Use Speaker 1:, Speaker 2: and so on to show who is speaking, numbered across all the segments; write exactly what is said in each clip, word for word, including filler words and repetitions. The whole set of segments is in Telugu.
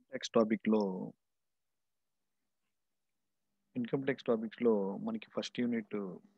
Speaker 1: ట్యాక్స్ టాపిక్‌లో ఇన్‌కమ్ ట్యాక్స్ టాపిక్స్‌లో మనకి first unit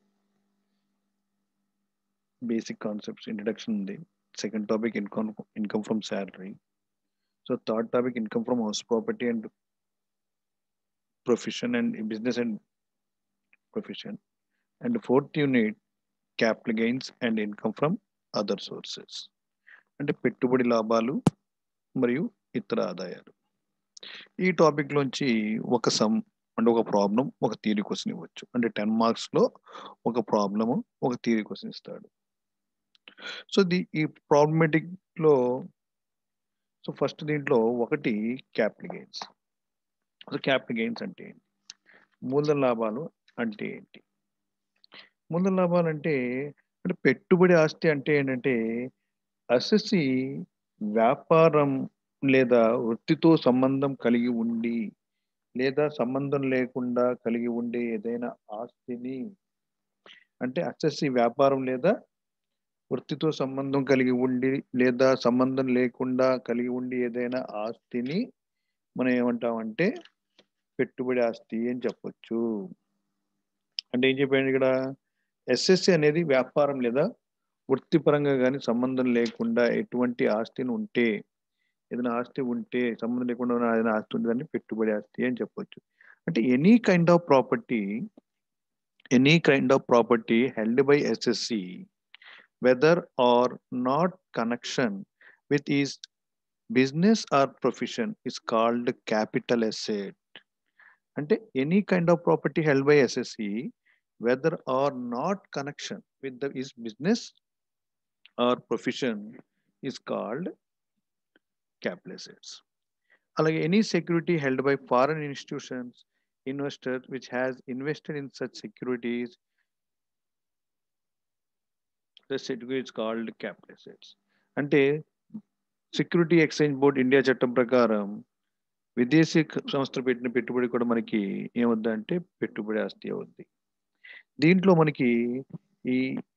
Speaker 1: basic concepts introduction ఉంది. Second topic income income from salary. So, third topic income from house property and profession and business and profession. And fourth unit capital gains and income from other sources. అంటే పెట్టుబడి లాభాలు మరియు ఇతర ఆదాయాలు. ఈ టాపిక్‌లోంచి ఒక సమ్ అంటే ఒక ప్రాబ్లమ్, ఒక థియరీ క్వెషన్ ఇవ్వచ్చు. అంటే పది మార్క్స్‌లో ఒక ప్రాబ్లము, ఒక థియరీ క్వెషన్ ఇస్తాడు. సో, ది ఈ ప్రాబ్లమాటిక్‌లో సో, ఫస్ట్ దీంట్లో ఒకటి capital gains. So, capital gains అంటే ఏంటి? మూలధన లాభాలు అంటే ఏంటి? మూలధన లాభాలంటే అంటే పెట్టుబడి ఆస్తి అంటే ఏంటంటే అసెసి వ్యాపారం లేదా వృత్తితో సంబంధం కలిగి ఉండి లేదా సంబంధం లేకుండా కలిగి ఉండే ఏదైనా ఆస్తిని అంటే అసెసి వ్యాపారం లేదా వృత్తితో సంబంధం కలిగి ఉండి లేదా సంబంధం లేకుండా కలిగి ఉండి ఏదైనా ఆస్తిని మనం ఏమంటామంటే పెట్టుబడి ఆస్తి అని చెప్పొచ్చు. అంటే ఏం చెప్పాను ఇక్కడ ఎస్ఎస్సి అనేది వ్యాపారం లేదా వృత్తిపరంగా కానీ సంబంధం లేకుండా ఎటువంటి ఆస్తిని ఉంటే ఏదైనా ఆస్తి ఉంటే సంబంధం లేకుండా ఉన్న ఏదైనా ఆస్తి ఉంటుందని పెట్టుబడి ఆస్తి అని చెప్పొచ్చు. అంటే any kind of property any kind of property held by assessee whether or not connection with his business or profession is called capital asset. అంటే any kind of property held by assessee whether or not connection with the is business or profession is called capital assets. అలాగే any security held by foreign institutions investor which has invested in such securities the securities called capital assets. అంటే సెక్యూరిటీ ఎక్స్చేంజ్ బోర్డ్ ఇండియా చట్టం ప్రకారం విదేశీ సంస్థలు పెట్టిన పెట్టుబడి కూడా మనకి ఏమవుద్దంటే పెట్టుబడి ఆస్తి అవుద్ది. దీంట్లో మనకి ఈ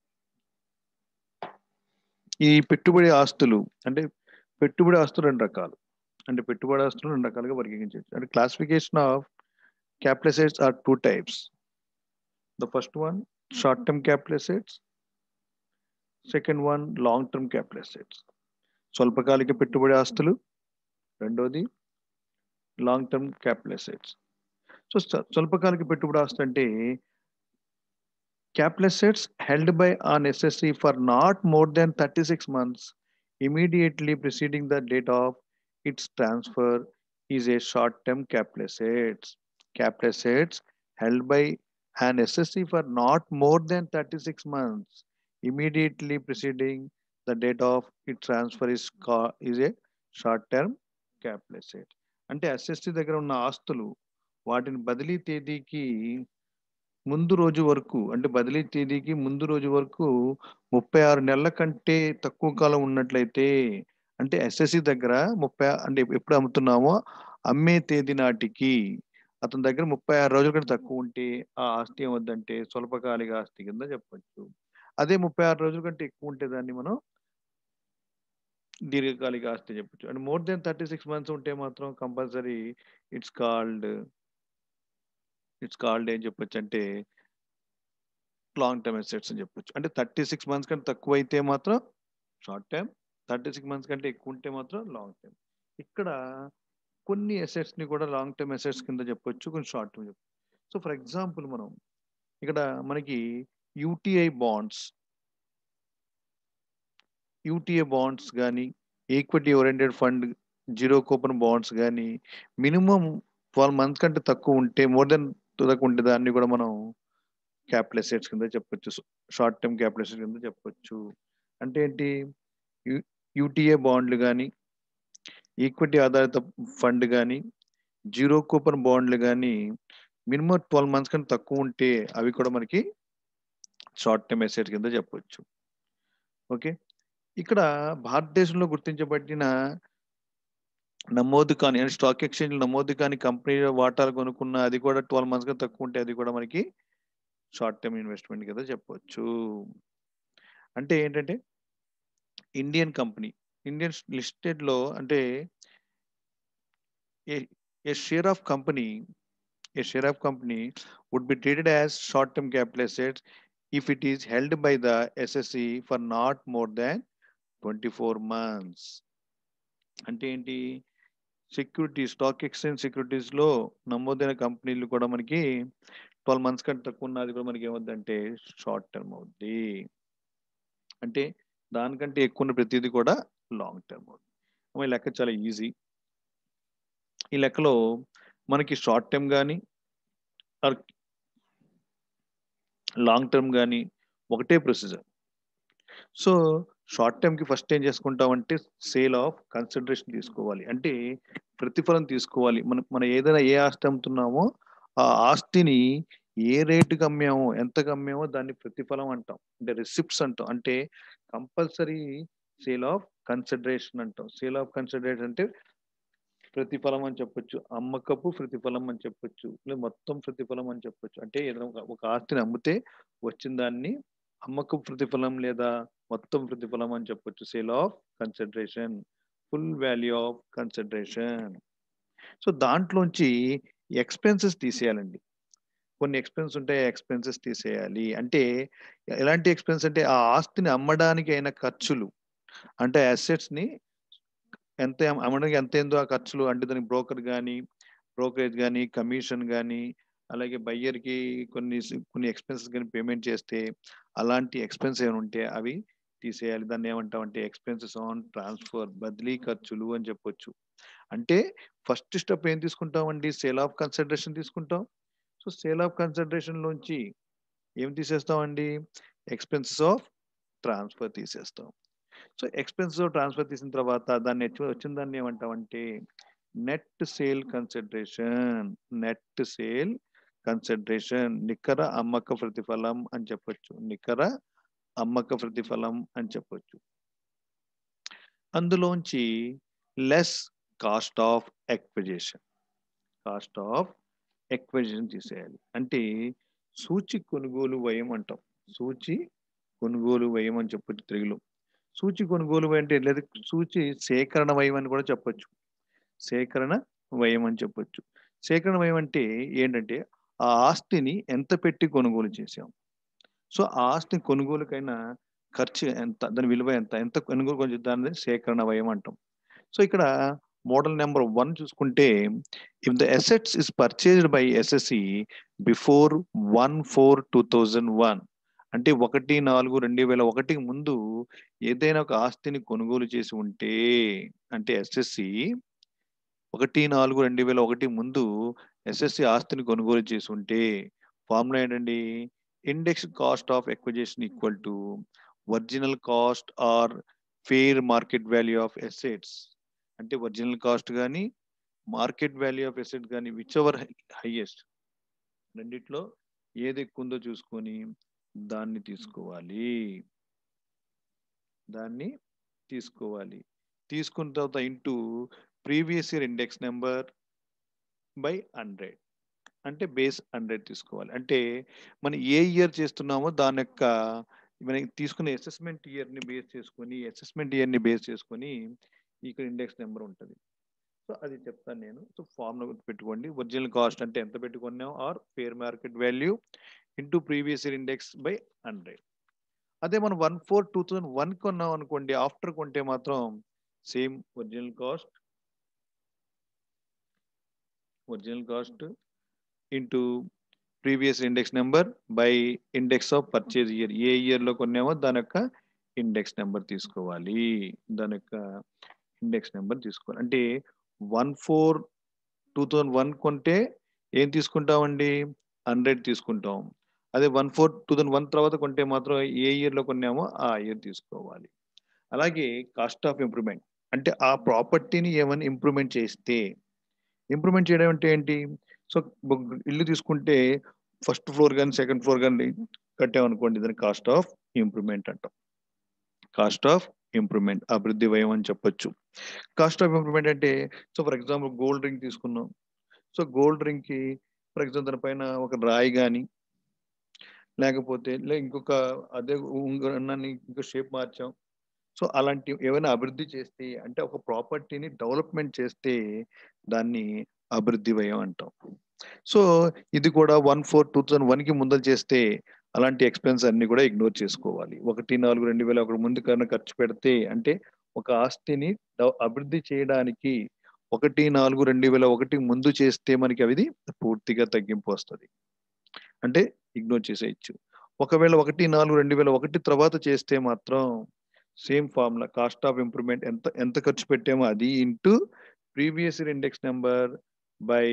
Speaker 1: ఈ పెట్టుబడి ఆస్తులు అంటే పెట్టుబడి ఆస్తులు రెండు రకాలు. అంటే పెట్టుబడి ఆస్తులు రెండు రకాలుగా వర్గీకరించవచ్చు. అంటే classification of capital assets are two types. The first one short term capital assets, second one long term capital assets. స్వల్పకాలిక పెట్టుబడి ఆస్తులు, రెండోది long term capital assets. So స్వల్పకాలిక పెట్టుబడి ఆస్తులు అంటే capital assets held by an S S C for not more than thirty-six months immediately preceding the date of its transfer is a short-term capital assets. Capital assets held by an S S C for not more than thirty-six months immediately preceding the date of its transfer is, is a short-term capital asset. అంటే ఎస్ఎస్సి దగ్గర ఉన్న ఆస్తులు వాటిని బదిలీ తేదీకి ముందు రోజు వరకు అంటే బదిలీ తేదీకి ముందు రోజు వరకు ముప్పై ఆరు నెలల కంటే తక్కువ కాలం ఉన్నట్లయితే అంటే ఎస్ఎస్సి దగ్గర ముప్పై అంటే ఎప్పుడు అమ్ముతున్నామో అమ్మే తేదీ నాటికి అతని దగ్గర ముప్పై ఆరు రోజుల కంటే తక్కువ ఉంటే ఆ ఆస్తి ఏమవుద్దంటే స్వల్పకాలిక ఆస్తి కింద చెప్పొచ్చు. అదే ముప్పై ఆరు రోజుల కంటే ఎక్కువ ఉంటే దాన్ని మనం దీర్ఘకాలిక ఆస్తి చెప్పొచ్చు. And more than thirty six months ఉంటే మాత్రం compulsory it's called it's called ఏం చెప్పొచ్చు అంటే లాంగ్ టర్మ్ అసెట్స్ అని చెప్పొచ్చు. అంటే థర్టీ సిక్స్ మంత్స్ కంటే తక్కువ అయితే మాత్రం short term, thirty six months కంటే ఎక్కువ ఉంటే మాత్రం లాంగ్ టర్మ్. ఇక్కడ కొన్ని అసెట్స్ ని కూడా లాంగ్ టర్మ్ అసెట్స్ కింద చెప్పొచ్చు, కొన్ని షార్ట్ టర్మ్ చెప్పొచ్చు. సో ఫర్ ఎగ్జాంపుల్ మనం ఇక్కడ మనకి యూటీఐ బాండ్స్ యూటీఐ బాండ్స్ కానీ equity oriented fund zero coupon bonds కానీ మినిమం ట్వెల్వ్ మంత్స్ కంటే తక్కువ ఉంటే మోర్ దెన్ తక్కువ ఉంటే దాన్ని కూడా మనం క్యాపిటల్ అసెట్స్ కింద చెప్పొచ్చు, షార్ట్ టర్మ్ క్యాపిటల్ అసెట్స్ కింద చెప్పొచ్చు. అంటే ఏంటి యూటీఏ బాండ్లు కానీ ఈక్విటీ ఆధారిత ఫండ్ కానీ జీరో కూపన్ బాండ్లు కానీ మినిమం ట్వెల్వ్ మంత్స్ కంటే తక్కువ ఉంటే అవి కూడా మనకి షార్ట్ టర్మ్ అసెట్స్ కింద చెప్పొచ్చు. ఓకే, ఇక్కడ భారతదేశంలో గుర్తించబడిన నమోదు కానీ అంటే స్టాక్ ఎక్స్చేంజ్ నమోదు కానీ కంపెనీ వాటాలు కొనుక్కున్న అది కూడా ట్వెల్వ్ మంత్స్ కంటే తక్కువ ఉంటే అది కూడా మనకి షార్ట్ టర్మ్ ఇన్వెస్ట్మెంట్ కింద చెప్పొచ్చు. అంటే ఏంటంటే ఇండియన్ కంపెనీ ఇండియన్ లిస్టెడ్ లో అంటే A, a share of company, a share of company would be treated as short-term capital assets if it is held by the S S E for not more than twenty-four months. అంటే ఏంటి? సెక్యూరిటీ స్టాక్ ఎక్స్చేంజ్ సెక్యూరిటీస్ లో నమోదైన కంపెనీలు కూడా మనకి ట్వెల్వ్ మంత్స్ కంటే తక్కువ ఉన్నది కూడా మనకి ఏమవుద్దంటే షార్ట్ టర్మ్ అవుద్ది. అంటే దానికంటే ఎక్కువ ఉన్న ప్రతిదీ కూడా లాంగ్ టర్మ్ అవుతుంది. ఈ లెక్క చాలా ఈజీ. ఈ లెక్కలో మనకి షార్ట్ టర్మ్ కానీ లాంగ్ టర్మ్ కానీ ఒకటే ప్రొసీజర్. సో షార్ట్ టర్మ్కి ఫస్ట్ ఏం చేసుకుంటామంటే సేల్ ఆఫ్ కన్సిడరేషన్ తీసుకోవాలి, అంటే ప్రతిఫలం తీసుకోవాలి. మన మనం ఏదైనా ఏ ఆస్తి అమ్ముతున్నామో ఆ ఆస్తిని ఏ రేటుకి అమ్మామో ఎంతకు అమ్మామో దాన్ని ప్రతిఫలం అంటాం, అంటే రిసిప్ట్స్ అంటాం. అంటే కంపల్సరీ సేల్ ఆఫ్ కన్సిడరేషన్ అంటాం. సేల్ ఆఫ్ కన్సిడరేషన్ అంటే ప్రతిఫలం అని చెప్పొచ్చు, అమ్మకపు ప్రతిఫలం అని చెప్పొచ్చు, లేదా మొత్తం ప్రతిఫలం అని చెప్పొచ్చు. అంటే ఏదైనా ఒక- ఒక ఆస్తిని అమ్మితే వచ్చిన దాన్ని అమ్మకపు ప్రతిఫలం లేదా మొత్తం ప్రతిఫలం అని చెప్పొచ్చు. Sale of consideration, full value of consideration. So దాంట్లోంచి ఎక్స్పెన్సెస్ తీసేయాలండి. కొన్ని ఎక్స్పెన్స్ ఉంటాయి, ఎక్స్పెన్సెస్ తీసేయాలి. అంటే ఎలాంటి ఎక్స్పెన్స్ అంటే ఆ ఆస్తిని అమ్మడానికి అయిన ఖర్చులు, అంటే అసెట్స్ ని ఎంత అమ్- అమ్మడానికి ఎంత ఏందో ఆ ఖర్చులు, అంటే దానికి బ్రోకర్ కానీ బ్రోకరేజ్ కానీ కమిషన్ కానీ అలాగే బయ్యర్కి కొన్ని సి- కొన్ని ఎక్స్పెన్సెస్ కానీ పేమెంట్ చేస్తే అలాంటి ఎక్స్పెన్స్ ఏమైనా ఉంటే అవి తీసేయాలి. దాన్ని ఏమంటామంటే ఎక్స్పెన్సెస్ ఆన్ ట్రాన్స్ఫర్, బదిలీ ఖర్చులు అని చెప్పొచ్చు. అంటే ఫస్ట్ స్టెప్ ఏం తీసుకుంటామండి? సేల్ ఆఫ్ కన్సిడరేషన్ తీసుకుంటాం. సో సేల్ ఆఫ్ కన్సిడరేషన్ లోంచి ఏం తీసేస్తామండి? ఎక్స్పెన్సెస్ ఆఫ్ ట్రాన్స్ఫర్ తీసేస్తాం. సో ఎక్స్పెన్సెస్ ఆఫ్ ట్రాన్స్ఫర్ తీసిన తర్వాత దాన్ని వచ్చి- వచ్చిన దాన్ని ఏమంటామంటే net sale consideration. Net sale consideration, నికర అమ్మక ప్రతిఫలం అని చెప్పొచ్చు. నికర అమ్మక ప్రతిఫలం అని చెప్పొచ్చు. అందులోంచి less cost of acquisition, cost of acquisition తీసేయాలి. అంటే సూచి కొనుగోలు వ్యయం అంటాం. సూచి కొనుగోలు వ్యయం అని చెప్పొచ్చు తెలుగులో. సూచి కొనుగోలు వ్యయం అంటే లేదా సూచి సేకరణ వ్యయం అని కూడా చెప్పొచ్చు. సేకరణ వ్యయం అని చెప్పొచ్చు. సేకరణ వ్యయం అంటే ఏంటంటే ఆ ఆస్తిని ఎంత పెట్టి కొనుగోలు చేసాం. సో ఆ ఆస్తి కొనుగోలుకైనా ఖర్చు ఎంత, దాని విలువ ఎంత, ఎంత కొనుగోలు కొంచెం దాన్ని సేకరణ వ్యయం అంటాం. సో ఇక్కడ మోడల్ నెంబర్ వన్ చూసుకుంటే, if the assets is purchased by assessee before one four two thousand one, అంటే ఒకటి నాలుగు రెండు వేల ఒకటికి ముందు ఏదైనా ఒక ఆస్తిని కొనుగోలు చేసి ఉంటే, అంటే ఎస్ఎస్సి ఒకటి నాలుగు రెండు వేల ఒకటి ముందు ఎస్ఎస్సి ఆస్తిని కొనుగోలు చేసి ఉంటే ఫార్ములా ఏంటండి? Index cost of acquisition equal to original cost or fair market value of assets. అంటే ఒరిజినల్ కాస్ట్ కానీ మార్కెట్ వాల్యూ ఆఫ్ ఎసెట్ కానీ విచ్ ఎవర్ హైయెస్ట్, రెండిట్లో ఏది ఎక్కువ ఉందో చూసుకొని దాన్ని తీసుకోవాలి. దాన్ని తీసుకోవాలి తీసుకున్న తర్వాత into previous year index number by hundred, అంటే బేస్ హండ్రెడ్ తీసుకోవాలి. అంటే మనం ఏ ఇయర్ చేస్తున్నామో దాని యొక్క మనం తీసుకునే అసెస్మెంట్ ఇయర్ని బేస్ చేసుకొని అసెస్మెంట్ ఇయర్ని బేస్ చేసుకొని ఇక్కడ ఇండెక్స్ నెంబర్ ఉంటుంది. సో అది చెప్తాను నేను. సో ఫార్ములా పెట్టుకోండి. ఒరిజినల్ కాస్ట్ అంటే ఎంత పెట్టుకున్నాం or fair market value into previous year index by hundred. అదే మనం one four two thousand one కొన్నాం అనుకోండి, ఆఫ్టర్ కొంటే మాత్రం same original cost original cost into previous index number by index of purchase year. ఏ ఇయర్లో కొన్నామో దాని యొక్క ఇండెక్స్ నెంబర్ తీసుకోవాలి. దాని యొక్క ఇండెక్స్ నెంబర్ తీసుకోవాలి. అంటే one four two thousand one కొంటే ఏం తీసుకుంటామండి? హండ్రెడ్ తీసుకుంటాం. అదే one four two thousand one తర్వాత కొంటే మాత్రం ఏ ఇయర్లో కొన్నామో ఆ ఇయర్ తీసుకోవాలి. అలాగే కాస్ట్ ఆఫ్ ఇంప్రూవ్మెంట్ అంటే ఆ ప్రాపర్టీని ఏమైనా ఇంప్రూవ్మెంట్ చేస్తే, ఇంప్రూవ్మెంట్ చేయడం అంటే ఏంటి? సో ఇల్లు తీసుకుంటే ఫస్ట్ ఫ్లోర్ కానీ సెకండ్ ఫ్లోర్ కానీ కట్టామనుకోండి, దాన్ని కాస్ట్ ఆఫ్ ఇంప్రూవ్మెంట్ అంటాం. కాస్ట్ ఆఫ్ ఇంప్రూవ్మెంట్, అభివృద్ధి వ్యయం అని చెప్పొచ్చు. కాస్ట్ ఆఫ్ ఇంప్రూవ్మెంట్ అంటే, so for example gold ring తీసుకున్నాం. సో గోల్డ్ రింగ్ కి ఫర్ ఎగ్జాంపుల్ దానిపైన ఒక రాయి కానీ లేకపోతే లే ఇంకొక అదే ఉంగరాన్ని ఇంకో షేప్ మార్చాం. సో అలాంటి ఏమైనా అభివృద్ధి చేస్తే అంటే ఒక ప్రాపర్టీని డెవలప్మెంట్ చేస్తే దాన్ని అభివృద్ధి వ్యయం అంటాం. సో ఇది కూడా one four two thousand one కి ముందర చేస్తే అలాంటి ఎక్స్పెన్స్ అన్ని కూడా ఇగ్నోర్ చేసుకోవాలి. ఒకటి నాలుగు రెండు వేల ఒకటి ముందు కన్నా ఖర్చు పెడితే అంటే ఒక ఆస్తిని డెవ- అభివృద్ధి చేయడానికి ఒకటి నాలుగు రెండు వేల ఒకటి ముందు చేస్తే మనకి అవిది పూర్తిగా తగ్గింపు వస్తుంది. అంటే ఇగ్నోర్ చేసేయచ్చు. ఒకవేళ ఒకటి నాలుగు రెండు వేల ఒకటి తర్వాత చేస్తే మాత్రం same formula cost of improvement ఎంత ఎంత ఖర్చు పెట్టామో అది into previous year index number by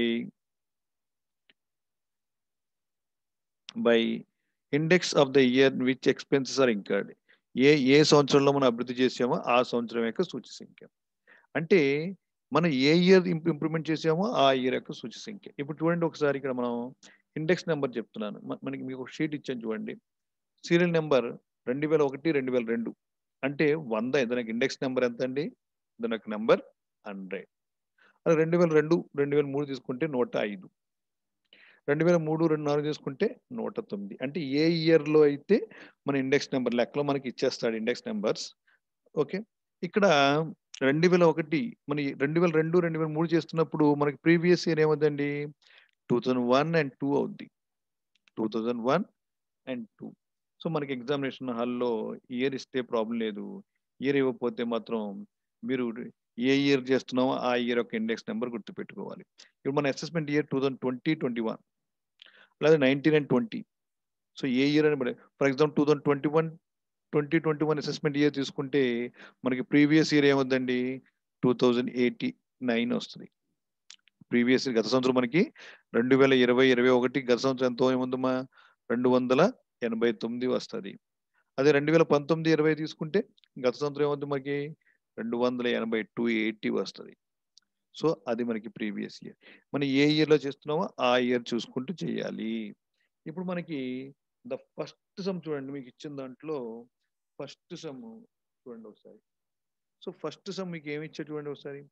Speaker 1: by index of the year which expenses are incurred. ఏ ఏ సంవత్సరంలో మనం అభివృద్ధి చేసామో ఆ సంవత్సరం యొక్క సూచి సంఖ్య. అంటే మనం ఏ ఇయర్ ఇంప్రూవ్మెంట్ చేసామో ఆ ఇయర్ యొక్క సూచి సంఖ్య. ఇప్పుడు చూడండి ఒకసారి ఇక్కడ మనం ఇండెక్స్ నెంబర్ చెప్తున్నాను. మ- మనకి మీకు ఒక షీట్ ఇచ్చాను చూడండి. సీరియల్ నెంబర్ రెండు వేల ఒకటి రెండు వేల రెండు అంటే వంద. దానికి ఇండెక్స్ నెంబర్ ఎంత అండి? దానికి నెంబర్ హండ్రెడ్. అలా రెండు వేల రెండు రెండు వేల మూడు తీసుకుంటే నూట ఐదు, రెండు వేల మూడు రెండు నాలుగు తీసుకుంటే నూట తొమ్మిది. అంటే ఏ ఇయర్లో అయితే మన ఇండెక్స్ నెంబర్ లెక్కలో మనకి ఇచ్చేస్తాడు ఇండెక్స్ నెంబర్స్. ఓకే, ఇక్కడ రెండు వేల ఒకటి మన రెండు వేల రెండు రెండు వేల మూడు చేస్తున్నప్పుడు మనకి ప్రీవియస్ ఇయర్ ఏమవుతుందండి? Two thousand one and two అవుద్ది. Two thousand one and two. So మనకి ఎగ్జామినేషన్ హాల్లో ఇయర్ ఇస్తే ప్రాబ్లం లేదు. ఇయర్ ఇవ్వకపోతే మాత్రం మీరు ఏ ఇయర్ చేస్తున్నామో ఆ ఇయర్ యొక్క ఇండెక్స్ నెంబర్ గుర్తుపెట్టుకోవాలి. ఇప్పుడు మన assessment year two thousand twenty twenty one లేదా నైన్టీన్ అండ్ ట్వంటీ. సో ఏ ఇయర్ అని for example two thousand twenty one twenty twenty one assessment year తీసుకుంటే మనకి ప్రీవియస్ ఇయర్ ఏమవుతుందండి? టూ థౌజండ్ ఎయిటీ నైన్ వస్తుంది. ప్రీవియస్ గత సంవత్సరం మనకి రెండు వేల ఇరవై ఇరవై ఒకటి గత సంవత్సరం ఎంతో ఏముందమ్మా? రెండు వందల ఎనభై తొమ్మిది వస్తుంది. అదే రెండు వేల పంతొమ్మిది ఇరవై తీసుకుంటే గత సంవత్సరం ఏమవుతుంది మనకి? రెండు వందల ఎనభై టూ ఎయిటీ వస్తుంది. సో అది మనకి ప్రీవియస్ ఇయర్. మనం ఏ ఇయర్లో చేస్తున్నామో ఆ ఇయర్ చూసుకుంటూ చేయాలి. ఇప్పుడు మనకి ద ఫస్ట్ సమ్ చూడండి, మీకు ఇచ్చిన దాంట్లో ఫస్ట్ సమ్ చూడండి ఒకసారి. సో ఫస్ట్ సమ్ మీకు ఏమి ఇచ్చా చూడండి ఒకసారి.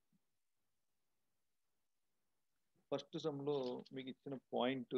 Speaker 1: ఫస్ట్ సమ్లో మీకు ఇచ్చిన పాయింట్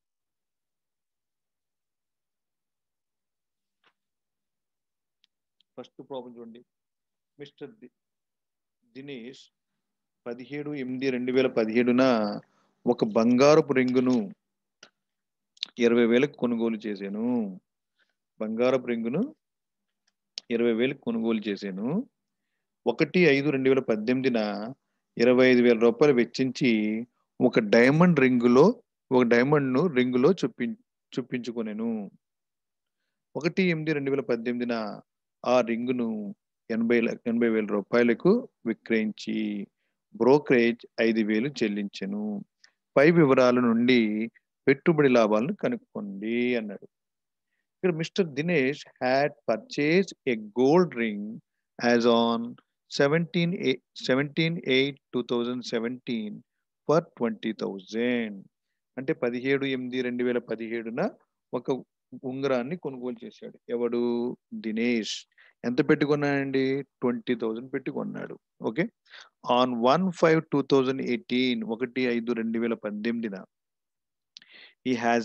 Speaker 1: ఫస్ట్ ప్రాబ్లం చూడండి. మిస్టర్ దినేష్ పదిహేడు ఎనిమిది రెండు వేల పదిహేడున ఒక బంగారపు రింగును ఇరవై వేలకు కొనుగోలు చేశాను. బంగారపు రింగును ఇరవై వేలకు కొనుగోలు చేశాను. ఒకటి ఐదు రెండు వేల పద్దెనిమిదిన ఇరవై ఐదు వేల రూపాయలు వెచ్చించి ఒక డైమండ్ రింగులో ఒక డైమండ్ను రింగులో చూపి చూపించుకొనెను. ఒకటి ఎనిమిది రెండు వేల పద్దెనిమిదిన ఆ రింగును ఎనభై ఎనభై వేల రూపాయలకు విక్రయించి బ్రోకరేజ్ ఐదు వేలు చెల్లించెను. పై వివరాల నుండి పెట్టుబడి లాభాలను కనుక్కోండి అన్నాడు. ఇక్కడ mister Dinesh had purchase a gold ring as on seventeen seventeen eight two thousand seventeen for twenty thousand. అంటే పదిహేడు ఎనిమిది రెండు వేల పదిహేడున ఒక ఉంగరాన్ని కొనుగోలు చేశాడు. ఎవడు? దినేష్. ఎంత పెట్టుకున్నాడండి? ట్వంటీ థౌజండ్ పెట్టుకున్నాడు. Okay. On one five two thousand eighteen ఒకటి ఐదు రెండు వేల పద్దెనిమిదిన he has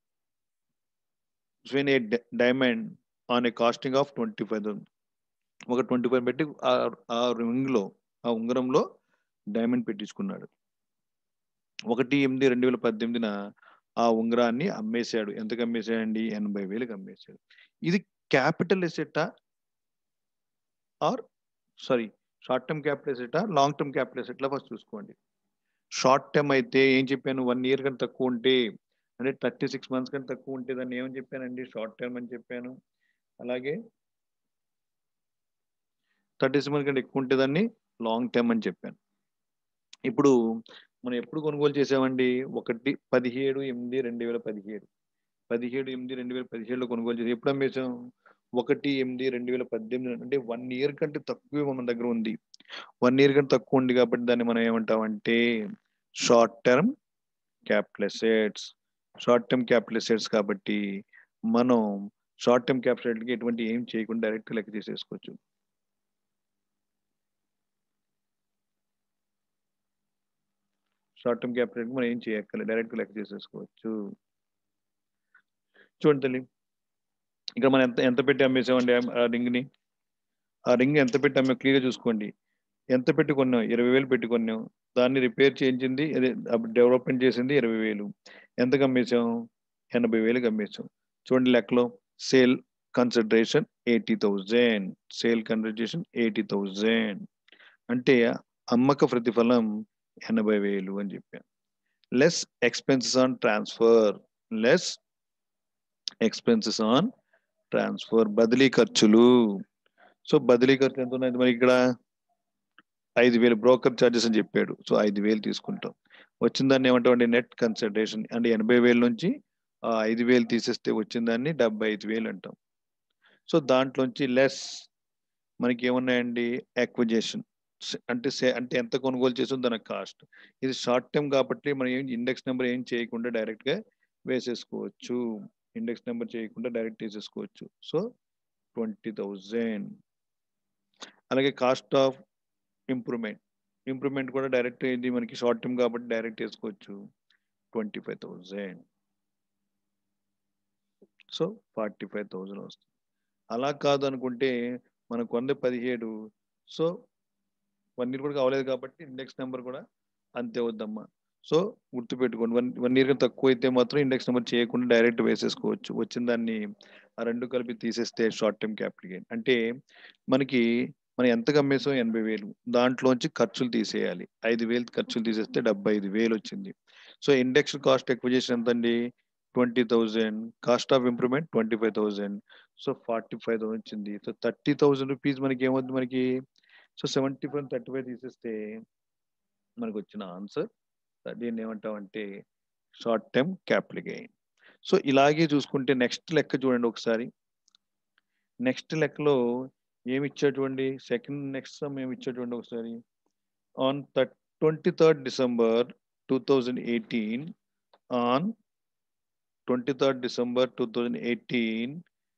Speaker 1: swin a diamond on a costing of twenty five thousand. ఒక ట్వంటీ ఫైవ్ పెట్టి ఆ రింగ్ లో ఆ ఉంగరంలో డైమండ్ పెట్టించుకున్నాడు. ఒకటి ఎనిమిది రెండు వేల పద్దెనిమిదిన ఆ ఉంగరాన్ని అమ్మేశాడు. ఎంతకు అమ్మేశాడండి? ఎనభై వేలకు అమ్మేశాడు. ఇది క్యాపిటల్ ఎసెటా or sorry short term capital ఎసెటా లాంగ్ టర్మ్ క్యాపిటల్ ఎసెట్లా ఫస్ట్ చూసుకోండి. షార్ట్ టర్మ్ అయితే ఏం చెప్పాను? వన్ ఇయర్ కంటే తక్కువ ఉంటే అంటే థర్టీ సిక్స్ మంత్స్ కంటే తక్కువ ఉంటే దాన్ని ఏమని చెప్పానండి? షార్ట్ టర్మ్ అని చెప్పాను. అలాగే థర్టీ సిక్స్ మంత్స్ కంటే ఎక్కువ ఉంటే దాన్ని లాంగ్ టర్మ్ అని చెప్పాను. ఇప్పుడు మనం ఎప్పుడు కొనుగోలు చేసామండి? ఒకటి పదిహేడు ఎనిమిది రెండు వేల పదిహేడు పదిహేడు ఎనిమిది రెండు వేల పదిహేడులో కొనుగోలు చేసి ఎప్పుడు అమ్మేసాం? ఒకటి ఎనిమిది రెండు వేల పద్దెనిమిది. అంటే వన్ ఇయర్ కంటే తక్కువ మన దగ్గర ఉంది. వన్ ఇయర్ కంటే తక్కువ ఉంది కాబట్టి దాన్ని మనం ఏమంటామంటే short term capital assets. Short term capital assets కాబట్టి మనం షార్ట్ టర్మ్ క్యాపిటల్ కి ఎటువంటి ఏం చేయకుండా డైరెక్ట్ లెక్క చేసేసుకోవచ్చు. షార్ట్ టర్మ్ క్యాపిటల్ కి మనం ఏం చేయక్కర్లేదు, డైరెక్ట్ లెక్క చేసేసుకోవచ్చు. చూడండి తల్లి, ఇక్కడ మనం ఎంత ఎంత పెట్టి అమ్మేసామండి ఆ రింగ్ ని? ఆ రింగ్ ఎంత పెట్టి అమ్మాం క్లియర్గా చూసుకోండి. ఎంత పెట్టి కొన్నాం? ఇరవై వేలు పెట్టి కొన్నాం. దాన్ని రిపేర్ చేయించింది అదే డెవలప్మెంట్ చేసింది ఇరవై వేలు. ఎంతకు అమ్మేసాం? ఎనభై వేలకు అమ్మేసాం. చూడండి లెక్కలో sale consideration eighty thousand sale consideration eighty thousand అంటే అమ్మక ప్రతిఫలం ఎనభై వేలు అని చెప్పాను. Less expenses on transfer less expenses on transfer బదిలీ ఖర్చులు. సో బదిలీ ఖర్చు ఎంత ఉన్నది మరి ఇక్కడ? ఐదు వేలు బ్రోకర్ ఛార్జెస్ అని చెప్పాడు. సో ఐదు వేలు తీసుకుంటాం. వచ్చిన దాన్ని ఏమంటామండి? నెట్ కన్సిడరేషన్ అంటే ఎనభై వేల నుంచి ఆ ఐదు వేలు తీసేస్తే వచ్చిన దాన్ని డెబ్బై ఐదు వేలు అంటాం. సో దాంట్లోంచి లెస్ మనకి ఏమున్నాయండి? అక్విజిషన్ అంటే అంటే ఎంత కొనుగోలు చేసాం దాని కాస్ట్. ఇది షార్ట్ టర్మ్ కాబట్టి మనం ఏం ఇండెక్స్ నెంబర్ ఏం చేయకుండా డైరెక్ట్ గా వేసేసుకోవచ్చు. ఇండెక్స్ నెంబర్ చేయకుండా డైరెక్ట్ వేసేసుకోవచ్చు. So twenty thousand. అలాగే కాస్ట్ ఆఫ్ ఇంప్రూవ్మెంట్ ఇంప్రూవ్మెంట్ కూడా డైరెక్ట్ ఇది మనకి షార్ట్ టర్మ్ కాబట్టి డైరెక్ట్ వేసుకోవచ్చు. Twenty five thousand. So forty five thousand వస్తుంది. అలా కాదు అనుకుంటే మనకు వంద పదిహేడు. సో వన్ ఇయర్ కూడా కావలేదు కాబట్టి ఇండెక్స్ నెంబర్ కూడా అంతే వద్దమ్మా. సో గుర్తుపెట్టుకోండి, వన్ వన్ ఇయర్ తక్కువ అయితే మాత్రం ఇండెక్స్ నెంబర్ చేయకుండా డైరెక్ట్ వేసేసుకోవచ్చు. వచ్చిన దాన్ని ఆ రెండు కలిపి తీసేస్తే షార్ట్ టర్మ్ క్యాపిటల్ గెయిన్. అంటే మనకి మనం ఎంత అమ్మేసాం? ఎనభై వేలు. దాంట్లోంచి ఖర్చులు తీసేయాలి. ఐదు వేలు ఖర్చులు తీసేస్తే డెబ్బై ఐదు వేలు వచ్చింది. సో ఇండెక్స్ కాస్ట్ ఎక్విజిషన్ ఎంత అండి? Twenty thousand. Cost of improvement twenty five thousand. So forty five thousand వచ్చింది. సో థర్టీ థౌసండ్ రూపీస్ మనకి ఏమవుతుంది మనకి? So seventy five thirty five తీసేస్తే మనకు వచ్చిన ఆన్సర్ దీన్ని ఏమంటామంటే short term capital gain. So ఇలాగే చూసుకుంటే నెక్స్ట్ లెక్క చూడండి ఒకసారి. నెక్స్ట్ లెక్కలో ఏమి ఇచ్చాడు చూడండి. సెకండ్ నెక్స్ట్ సమ్ ఏమి ఇచ్చాడు చూడండి ఒకసారి. On twenty third December two thousand eighteen on twenty third December two thousand eighteen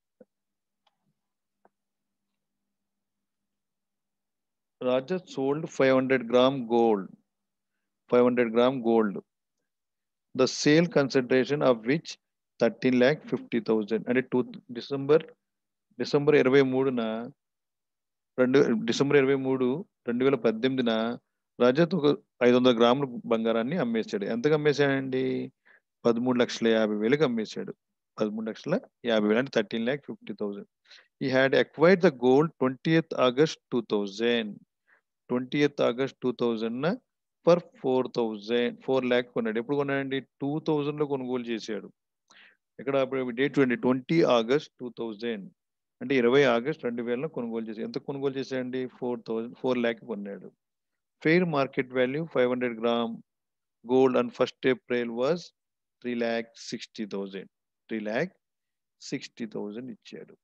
Speaker 1: Rajat sold five hundred gram gold. five hundred gram gold. The sale consideration of which thirteen lakh fifty thousand. అంటే టూ డిసెంబర్ డిసెంబర్ ఇరవై మూడున రెండు డిసెంబర్ ఇరవై మూడు రెండు వేల పద్దెనిమిదిన రజత్ ఒక ఐదు వందల గ్రాముల బంగారాన్ని అమ్మేశాడు. ఎంతకు అమ్మేశాడండి? పదమూడు లక్షల యాభై వేలకు అమ్మేశాడు. పదమూడు లక్షల యాభై వేలు అంటే థర్టీన్ ల్యాక్ ఫిఫ్టీ థౌసండ్. ఈ had acquired the gold twentieth August two thousand. Twentieth August two thousand for four thousand four lakh కొన్నాడు. ఎప్పుడు కొన్నాడండి? టూ థౌజండ్ లో కొనుగోలు చేశాడు. ఇక్కడ డేట్ చూడండి, ట్వంటీ ఆగస్ట్ టూ థౌజండ్ అంటే ఇరవై ఆగస్ట్ రెండు వేలలో కొనుగోలు చేశాడు. ఎంత కొనుగోలు చేశాడండి? ఫోర్ థౌజండ్ ఫోర్ ల్యాక్ కొన్నాడు. Fair market value five hundred gram gold on first April was three lakh sixty thousand three lakh sixty thousand ఇచ్చాడు.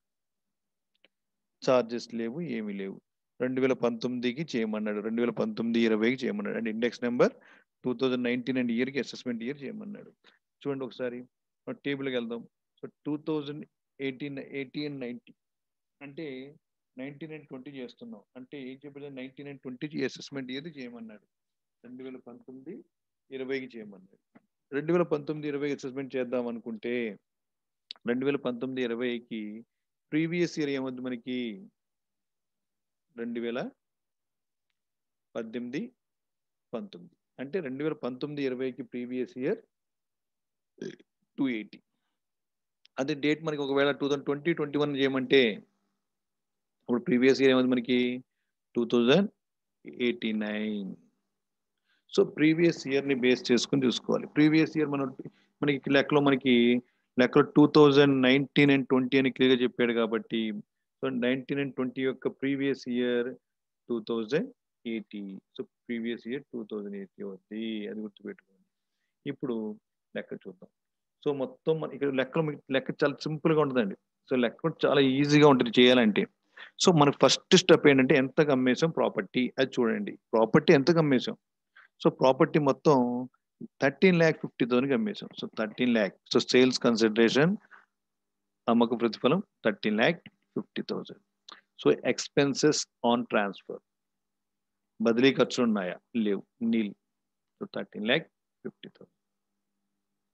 Speaker 1: చార్జెస్ లేవు, ఏమీ లేవు. రెండు వేల పంతొమ్మిదికి చేయమన్నాడు, రెండు వేల పంతొమ్మిది ఇరవైకి చేయమన్నాడు. అంటే index number two thousand nineteen and ఇయర్కి అసెస్మెంట్ ఇయర్ చేయమన్నాడు. చూడండి ఒకసారి టేబుల్కి వెళ్దాం. So two thousand eighteen eighteen ninety అంటే నైన్టీన్ అండ్ ట్వంటీ చేస్తున్నాం. అంటే ఏం చెప్పారు? Nineteen and twenty assessment year చేయమన్నాడు. రెండు వేల పంతొమ్మిది ఇరవైకి చేయమన్నాడు. రెండు వేల పంతొమ్మిది ఇరవై అసెస్మెంట్ చేద్దాం అనుకుంటే రెండు వేల పంతొమ్మిది ఇరవైకి ప్రీవియస్ ఇయర్ ఏమవుతుంది మనకి? రెండు వేల పద్దెనిమిది పంతొమ్మిది అంటే రెండు వేల పంతొమ్మిది ఇరవైకి ప్రీవియస్ ఇయర్ టూ ఎయిటీ. అదే డేట్ మనకి ఒకవేళ two thousand twenty twenty one చేయమంటే ఇప్పుడు ప్రీవియస్ ఇయర్ ఏమవుతుంది మనకి? Two thousand eighty nine. So previous ఇయర్ని బేస్ చేసుకుని చూసుకోవాలి. ప్రీవియస్ ఇయర్ మనం మనకి లెక్కలో మనకి లెక్కలో two thousand nineteen and twenty అని క్లియర్గా చెప్పాడు కాబట్టి సో నైన్టీన్ అండ్ ట్వంటీ యొక్క previous year two thousand eighty. So previous year two thousand eighty అవుతుంది. అది గుర్తుపెట్టుకోండి. ఇప్పుడు లెక్క చూద్దాం. సో మొత్తం మన ఇక్కడ లెక్కలు లెక్క చాలా సింపుల్గా ఉంటుందండి. సో లెక్క చాలా ఈజీగా ఉంటుంది చేయాలంటే. సో మనకు ఫస్ట్ స్టెప్ ఏంటంటే ఎంత అమ్మేసాం ప్రాపర్టీ అది చూడండి. ప్రాపర్టీ ఎంత అమ్మేసాం? సో ప్రాపర్టీ మొత్తం థర్టీన్ ల్యాక్ ఫిఫ్టీ థౌసండ్కి అమ్మేసాం. So thirteen lakh so sales consideration అమ్మక ప్రతిఫలం thirteen lakh fifty thousand. So expenses on transfer బదిలీ ఖర్చులు ఉన్నాయా? లేవు, nil. So thirteen lakh fifty thousand.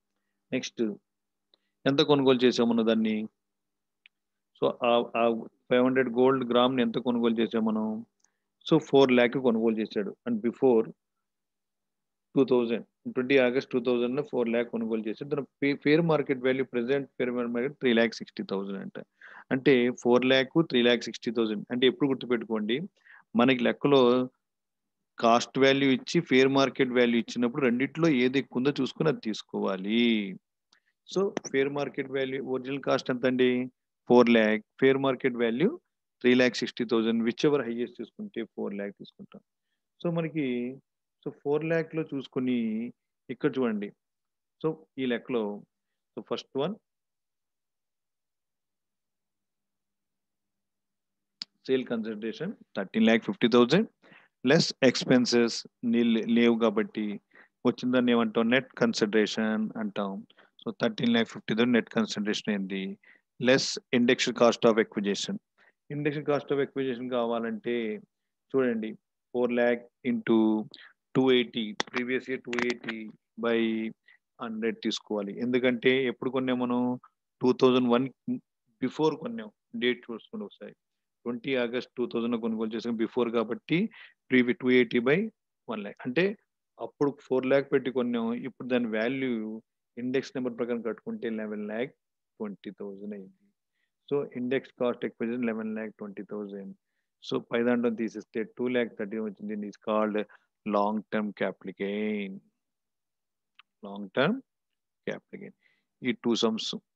Speaker 1: Next ఎంత కొనుగోలు చేసామన్న దాన్ని సో ఆ ఫైవ్ హండ్రెడ్ గోల్డ్ గ్రామ్ని ఎంత కొనుగోలు చేసాం మనం? సో ఫోర్ ల్యాక్ కొనుగోలు చేశాడు. And before two thousand twenty August two థౌజండ్లో ఫోర్ ల్యాక్ కొనుగోలు చేశాడు. తన pay fair market value present fair market three lakh sixty thousand అంట. అంటే four lakh three lakh sixty thousand అంటే ఎప్పుడు గుర్తుపెట్టుకోండి, మనకి లెక్కలో కాస్ట్ వాల్యూ ఇచ్చి ఫేర్ మార్కెట్ వాల్యూ ఇచ్చినప్పుడు రెండిట్లో ఏది ఎక్కువ ఉందో చూసుకుని అది తీసుకోవాలి. So fair market value original cost ఎంత అండి? Four lakh. Fair market value three lakh sixty thousand whichever highest తీసుకుంటే ఫోర్ ల్యాక్ తీసుకుంటాం. సో మనకి సో ఫోర్ ల్యాక్లో చూసుకొని ఇక్కడ చూడండి. సో ఈ లెక్కలో so first one sale consideration thirteen lakh fifty thousand less expenses లేవు కాబట్టి వచ్చిన దాన్ని ఏమంటాం? నెట్ కన్సిడరేషన్ అంటాం. So thirteen lakh fifty thousand net consideration ఏంది? Less indexed cost of acquisition. Indexed cost of acquisition కావాలంటే చూడండి, four lakh into two eighty previous year two eighty by hundred తీసుకోవాలి. ఎందుకంటే ఎప్పుడు కొన్నాం మనం? టూ థౌజండ్ వన్ బిఫోర్ కొన్నాం. డేట్ చూసుకోండి ఒకసారి. ట్వంటీ ఆగస్ట్ టూ థౌజండ్ కొనుగోలు చేసాం బిఫోర్ కాబట్టి previous two eighty by one lakh అంటే అప్పుడు ఫోర్ ల్యాక్ పెట్టి కొన్నాం. ఇప్పుడు దాని వాల్యూ ఇండెక్స్ నెంబర్ ప్రకారం కట్టుకుంటే లెవెన్ ల్యాక్ ట్వంటీ థౌజండ్ అయింది. So index cost acquisition eleven lakh twenty thousand. So పై దాంట్లో తీసిస్తే టూ ల్యాక్ థర్టీ వచ్చింది. It is called long term capital gain. Long term capital gain. ఈ టూ సమ్స్